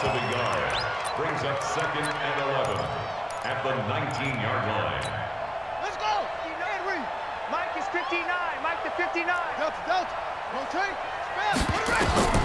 loss of a yard. Brings up 2nd and 11 at the 19-yard line. Let's go! Mike is 59. Mike to 59. Delta, Delta. Rotate. Spam. Put it right.